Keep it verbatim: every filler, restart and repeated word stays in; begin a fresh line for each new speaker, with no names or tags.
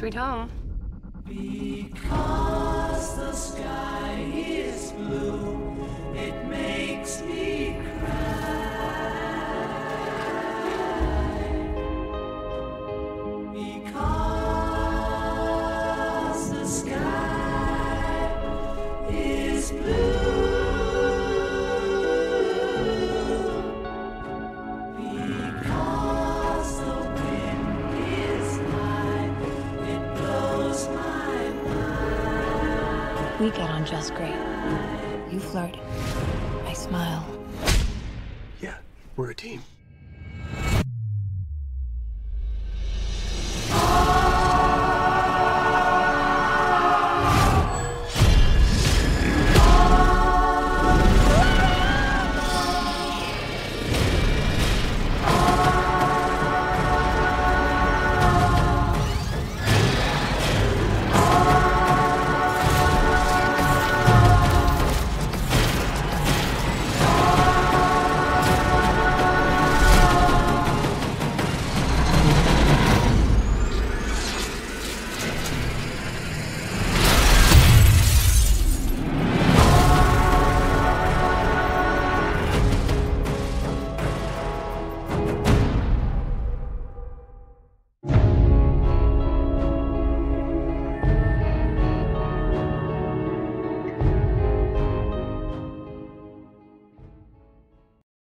sweet home.
Because the sky is blue, it makes me cry. Because the sky is blue. Because the wind is high, it blows my mind.
We get on just great. You flirt. I smile.
Yeah, we're a team.